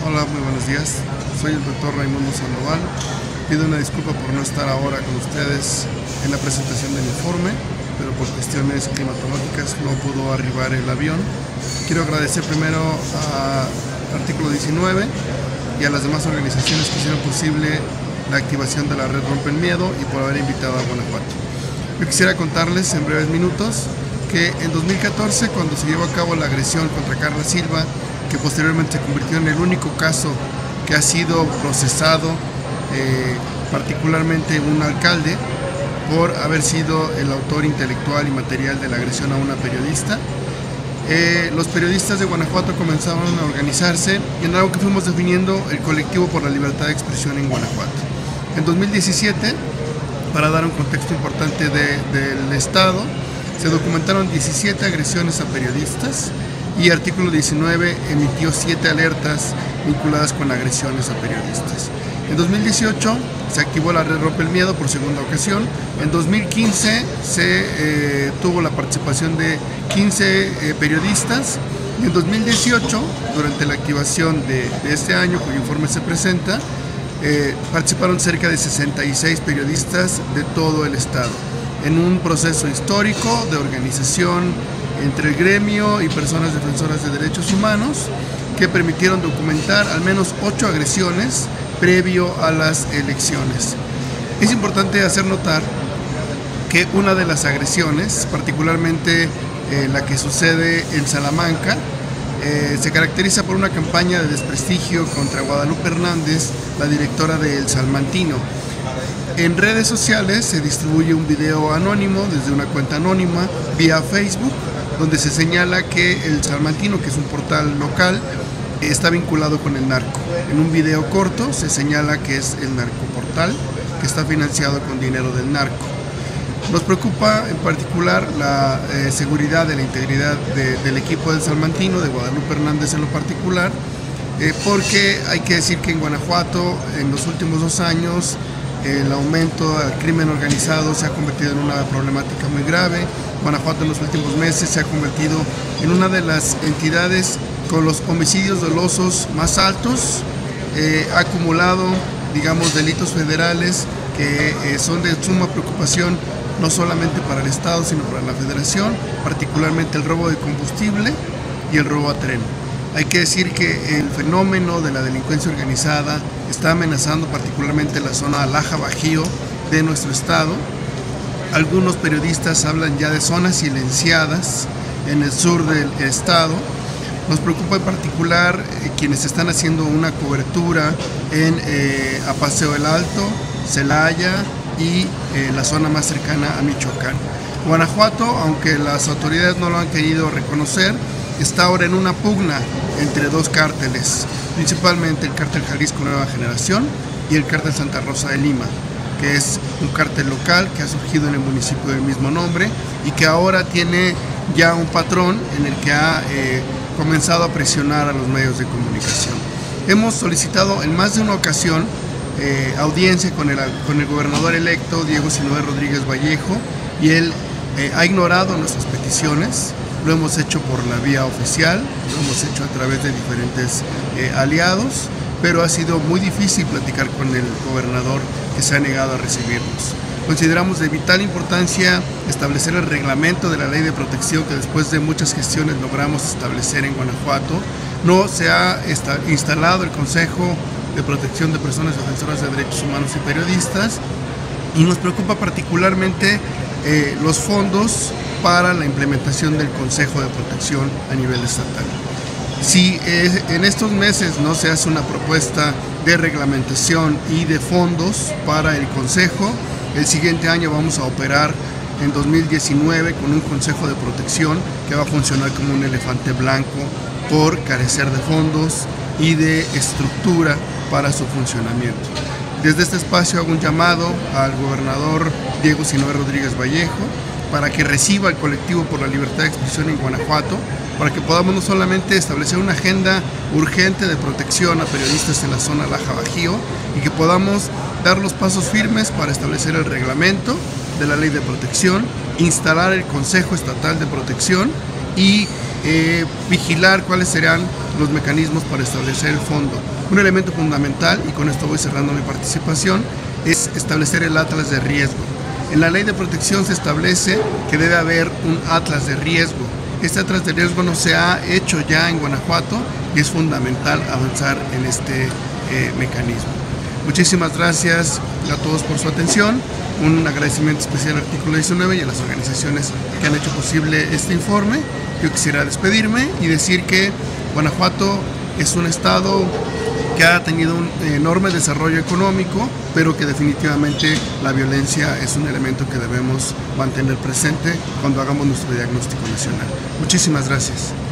Hola, muy buenos días. Soy el doctor Raimundo Sandoval. Pido una disculpa por no estar ahora con ustedes en la presentación del informe, pero por cuestiones climatológicas no pudo arribar el avión. Quiero agradecer primero a Artículo 19 y a las demás organizaciones que hicieron posible la activación de la red Rompe el Miedo y por haber invitado a Guanajuato. Yo quisiera contarles en breves minutos que en 2014, cuando se llevó a cabo la agresión contra Carla Silva, que posteriormente se convirtió en el único caso que ha sido procesado, particularmente un alcalde, por haber sido el autor intelectual y material de la agresión a una periodista. Los periodistas de Guanajuato comenzaron a organizarse en algo que fuimos definiendo el Colectivo por la Libertad de Expresión en Guanajuato. En 2017, para dar un contexto importante del Estado, se documentaron 17 agresiones a periodistas y Artículo 19 emitió 7 alertas vinculadas con agresiones a periodistas. En 2018 se activó la red Rompe el Miedo por segunda ocasión. En 2015 se tuvo la participación de 15 periodistas. Y en 2018, durante la activación de este año, cuyo informe se presenta, participaron cerca de 66 periodistas de todo el estado, en un proceso histórico de organización entre el gremio y personas defensoras de derechos humanos que permitieron documentar al menos 8 agresiones previo a las elecciones. Es importante hacer notar que una de las agresiones, particularmente la que sucede en Salamanca, se caracteriza por una campaña de desprestigio contra Guadalupe Hernández, la directora de El Salmantino. En redes sociales se distribuye un video anónimo desde una cuenta anónima vía Facebook, donde se señala que El Salmantino, que es un portal local, está vinculado con el narco. En un video corto se señala que es el narcoportal, que está financiado con dinero del narco. Nos preocupa en particular la seguridad de la integridad del equipo del Salmantino, de Guadalupe Hernández en lo particular, porque hay que decir que en Guanajuato, en los últimos 2 años, el aumento del crimen organizado se ha convertido en una problemática muy grave. Guanajuato en los últimos meses se ha convertido en una de las entidades con los homicidios dolosos más altos. Ha acumulado, digamos, delitos federales que son de suma preocupación no solamente para el Estado, sino para la Federación, particularmente el robo de combustible y el robo a tren. Hay que decir que el fenómeno de la delincuencia organizada está amenazando particularmente la zona Laja-Bajío de nuestro estado. Algunos periodistas hablan ya de zonas silenciadas en el sur del estado. Nos preocupa en particular quienes están haciendo una cobertura en Apaseo del Alto, Celaya y la zona más cercana a Michoacán. Guanajuato, aunque las autoridades no lo han querido reconocer, está ahora en una pugna entre 2 cárteles, principalmente el cártel Jalisco Nueva Generación y el cártel Santa Rosa de Lima, que es un cártel local que ha surgido en el municipio del mismo nombre y que ahora tiene ya un patrón en el que ha comenzado a presionar a los medios de comunicación. Hemos solicitado en más de una ocasión audiencia con el gobernador electo Diego Sinue Rodríguez Vallejo y él ha ignorado nuestras peticiones. Lo hemos hecho por la vía oficial, lo hemos hecho a través de diferentes aliados, pero ha sido muy difícil platicar con el gobernador, que se ha negado a recibirnos. Consideramos de vital importancia establecer el reglamento de la ley de protección que después de muchas gestiones logramos establecer en Guanajuato. No se ha instalado el Consejo de Protección de Personas Defensoras de Derechos Humanos y Periodistas, y nos preocupa particularmente los fondos para la implementación del Consejo de Protección a nivel estatal. Si en estos meses no se hace una propuesta de reglamentación y de fondos para el Consejo, el siguiente año vamos a operar en 2019 con un Consejo de Protección que va a funcionar como un elefante blanco por carecer de fondos y de estructura para su funcionamiento. Desde este espacio hago un llamado al gobernador Diego Sinue Rodríguez Vallejo para que reciba el Colectivo por la Libertad de Expresión en Guanajuato, para que podamos no solamente establecer una agenda urgente de protección a periodistas en la zona Laja-Bajío y que podamos dar los pasos firmes para establecer el reglamento de la ley de protección, instalar el Consejo Estatal de Protección y vigilar cuáles serán los mecanismos para establecer el fondo. Un elemento fundamental, y con esto voy cerrando mi participación, es establecer el atlas de riesgo. En la ley de protección se establece que debe haber un atlas de riesgo. Este atlas de riesgo no se ha hecho ya en Guanajuato y es fundamental avanzar en este mecanismo. Muchísimas gracias a todos por su atención. Un agradecimiento especial al artículo 19 y a las organizaciones que han hecho posible este informe. Yo quisiera despedirme y decir que Guanajuato es un estado que ha tenido un enorme desarrollo económico, pero que definitivamente la violencia es un elemento que debemos mantener presente cuando hagamos nuestro diagnóstico nacional. Muchísimas gracias.